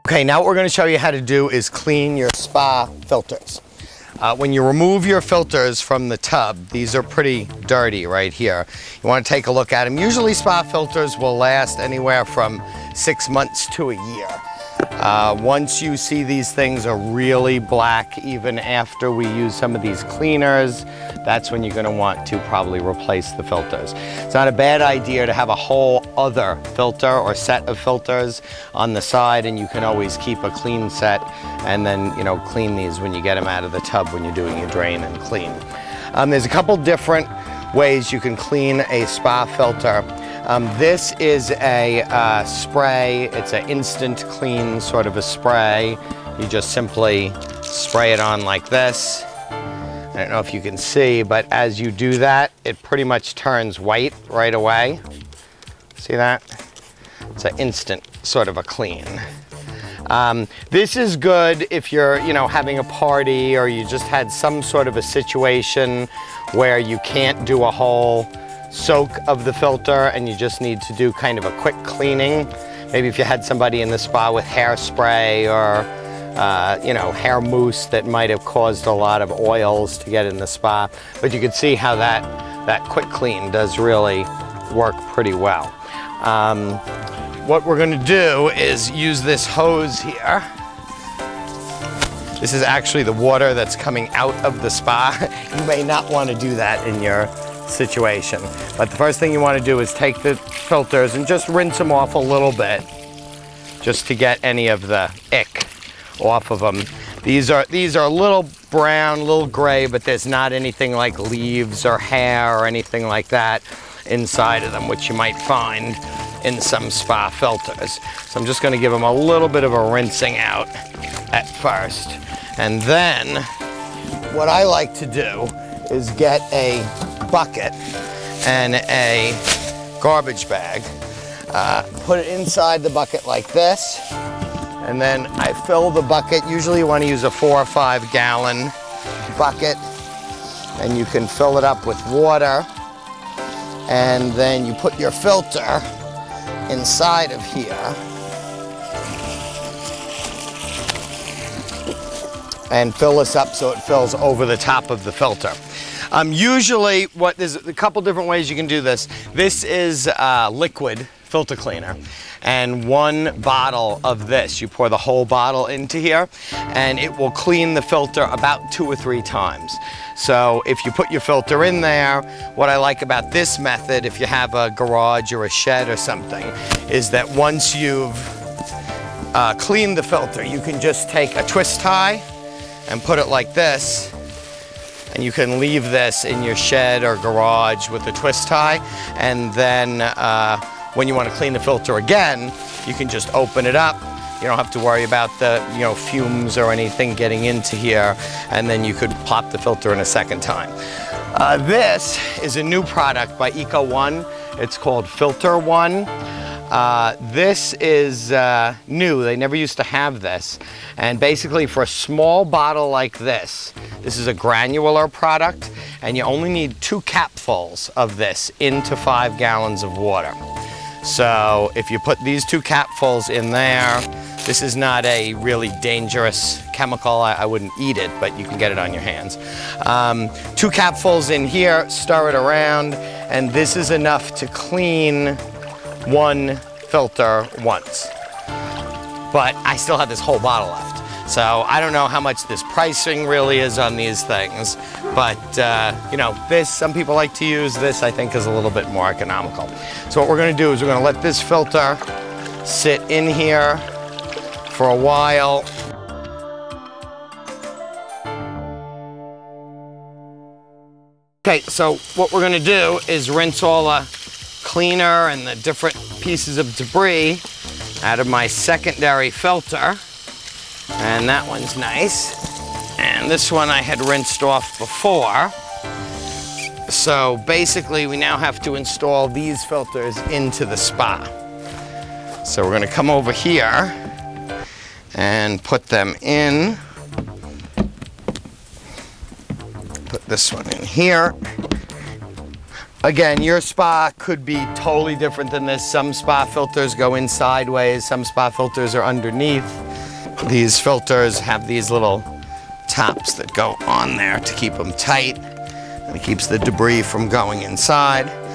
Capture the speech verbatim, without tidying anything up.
Okay, now what we're going to show you how to do is clean your spa filters. Uh, when you remove your filters from the tub, these are pretty dirty right here. You want to take a look at them. Usually spa filters will last anywhere from six months to a year. Uh, once you see these things are really black, even after we use some of these cleaners, that's when you're going to want to probably replace the filters. It's not a bad idea to have a whole other filter or set of filters on the side, and you can always keep a clean set and then, you know, clean these when you get them out of the tub when you're doing your drain and clean. Um, there's a couple different ways you can clean a spa filter. Um, this is a uh, spray. It's an instant clean sort of a spray. You just simply spray it on like this. I don't know if you can see, but as you do that, it pretty much turns white right away. See that? It's an instant sort of a clean. Um, this is good if you're, you know, having a party or you just had some sort of a situation where you can't do a whole soak of the filter and you just need to do kind of a quick cleaning. Maybe if you had somebody in the spa with hairspray or uh, you know, hair mousse that might have caused a lot of oils to get in the spa. But you can see how that, that quick clean does really work pretty well. Um, what we're going to do is use this hose here. This is actually the water that's coming out of the spa. You may not want to do that in your situation. But the first thing you want to do is take the filters and just rinse them off a little bit, just to get any of the ick off of them. These are these are a little brown, a little gray, but there's not anything like leaves or hair or anything like that inside of them, which you might find in some spa filters. So I'm just going to give them a little bit of a rinsing out at first. And then what I like to do is get a bucket and a garbage bag, uh, put it inside the bucket like this, and then I fill the bucket. Usually you want to use a four or five gallon bucket, and you can fill it up with water, and then you put your filter inside of here and fill this up so it fills over the top of the filter. Um, usually, what there's a couple different ways you can do this. This is uh, liquid filter cleaner, and one bottle of this, you pour the whole bottle into here, and it will clean the filter about two or three times. So if you put your filter in there, what I like about this method, if you have a garage or a shed or something, is that once you've uh, cleaned the filter, you can just take a twist tie and put it like this, and you can leave this in your shed or garage with a twist tie, and then uh, when you want to clean the filter again, you can just open it up. You don't have to worry about the, you know, fumes or anything getting into here, and then you could pop the filter in a second time. Uh, this is a new product by Eco One. It's called Filter One. Uh, this is uh, new. They never used to have this. And basically for a small bottle like this, this is a granular product, and you only need two capfuls of this into five gallons of water. So if you put these two capfuls in there, this is not a really dangerous chemical. I, I wouldn't eat it, but you can get it on your hands. Um, two capfuls in here, stir it around, and this is enough to clean one filter once. But I still have this whole bottle left. So I don't know how much this pricing really is on these things, but uh, you know, this, some people like to use this, I think is a little bit more economical. So what we're gonna do is we're gonna let this filter sit in here for a while. Okay, so what we're gonna do is rinse all the cleaner and the different pieces of debris out of my secondary filter. And that one's nice. And this one I had rinsed off before. So basically we now have to install these filters into the spa. So we're gonna come over here and put them in. Put this one in here. Again, your spa could be totally different than this. Some spa filters go in sideways, some spa filters are underneath. These filters have these little tops that go on there to keep them tight, and it keeps the debris from going inside.